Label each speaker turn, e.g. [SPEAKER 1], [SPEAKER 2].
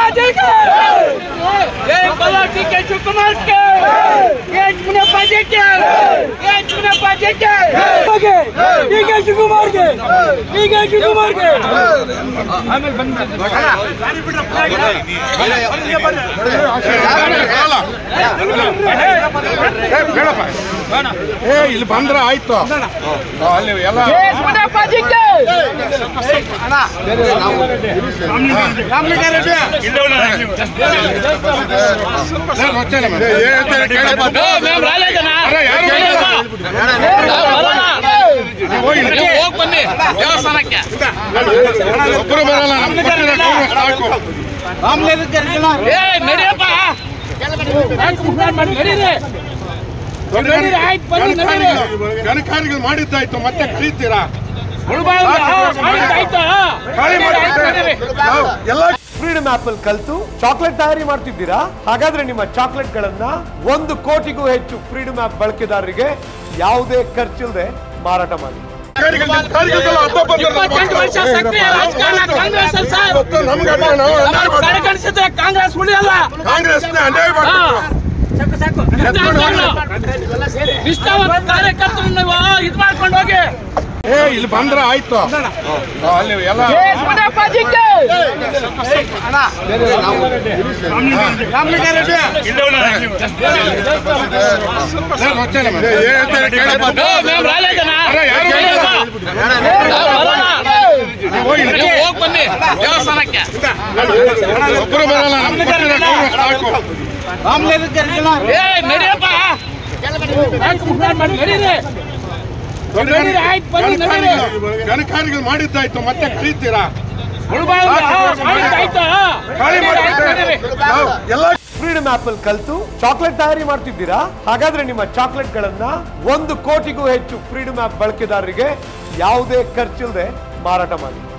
[SPEAKER 1] पाटिल के जय बोलो टीके शिवकुमार के जय मुनप्पा जी के जय मुनप्पा जी के टीके शिवकुमार के टीके शिवकुमार के आमेಲೆ ಬಂದ ಗಾಡಿ ಬಿಡ್ರ
[SPEAKER 2] ಏ ಇಲ್ಲಿ ಬಂದ್ರ ಆಯ್ತು ಅಲ್ಲಿ ಎಲ್ಲ
[SPEAKER 1] ಮುನಪ್ಪ ಜಿ ಕೆ ಅಣ್ಣ ರಾಮಲಿಂಗ ರೆಡ್ಡಿ ಇಂದವನ
[SPEAKER 2] ಸರ್ వచ్చేನ ಹೇಳ್ತಾರೆ ಕೇಳಪ್ಪ
[SPEAKER 1] ನಾನು ರಾಲೇಗನ ಹೋಗಿ ಬನ್ನಿ ದೇವಸ್ಥಾನಕ್ಕೆ
[SPEAKER 2] ಒಬ್ಬರು ಬರಲ್ಲ ನಮ್ಮ ಕೊಟ್ಟಿರೋ ಸಾಕು
[SPEAKER 1] ರಾಮಲಿಂಗ ಕರೆದಿಲ್ಲ ಏ ನಡಿಯಪ್ಪ
[SPEAKER 2] ಗಣಕಾರಿಗಳು ಮಾಡಿದ್ದಾಯ್ತು ಮತ್ತೆ ಕರೀತೀರಾ
[SPEAKER 3] ಫ್ರೀಡಮ್ ಆಪ್ ಅಲ್ಲಿ ಕಲ್ತು ಚಾಕ್ಲೇಟ್ ತಯಾರಿ ಮಾಡ್ತಿದ್ದೀರಾ? ಹಾಗಾದ್ರೆ ನಿಮ್ಮ ಚಾಕ್ಲೇಟ್ ಗಳನ್ನ 1 ಕೋಟಿಗೂ ಹೆಚ್ಚು ಫ್ರೀಡಮ್ ಆಪ್ ಬಳಕೆದಾರರಿಗೆ ಯಾವುದೇ ಖರ್ಚಿಲ್ಲದೆ ಮಾರಾಟ ಮಾಡಿ.
[SPEAKER 1] ಕಾಂಗ್ರೆಸ್ ಉಳಿಯಲ್ಲ, ನಿಷ್ಠಾವಂತ ಕಾರ್ಯಕರ್ತರು ನೀವು ಇದು ಮಾಡ್ಕೊಂಡು ಹೋಗಿ.
[SPEAKER 2] ಏ ಇಲ್ಲಿ ಬಂದ್ರ ಆಯ್ತು ಅಲ್ಲಿ ಎಲ್ಲ
[SPEAKER 1] ಹೋಗಿ ಬನ್ನಿ ದೇವಸ್ಥಾನಕ್ಕೆ
[SPEAKER 2] ಒಬ್ಬರು ಬರಲ್ಲ ನಮ್ಮ ಕೊಟ್ಟಿರೋ ಸಾಕು
[SPEAKER 1] ನಡಿಯಪ್ಪ
[SPEAKER 2] ಗಣಕಾರಿಗಳು ಮಾಡಿದ್ದಾಯ್ತು ಮತ್ತೆ ಕರೀತೀರಾ?
[SPEAKER 3] ಫ್ರೀಡಮ್ ಆಪ್ ಅಲ್ಲಿ ಕಲ್ತು ಚಾಕ್ಲೇಟ್ ತಯಾರಿ ಮಾಡ್ತಿದ್ದೀರಾ? ಹಾಗಾದ್ರೆ ನಿಮ್ಮ ಚಾಕ್ಲೇಟ್ ಗಳನ್ನ 1 ಕೋಟಿಗೂ ಹೆಚ್ಚು ಫ್ರೀಡಮ್ ಆಪ್ ಬಳಕೆದಾರರಿಗೆ ಯಾವುದೇ ಖರ್ಚಿಲ್ಲದೆ ಮಾರಾಟ ಮಾಡಿ.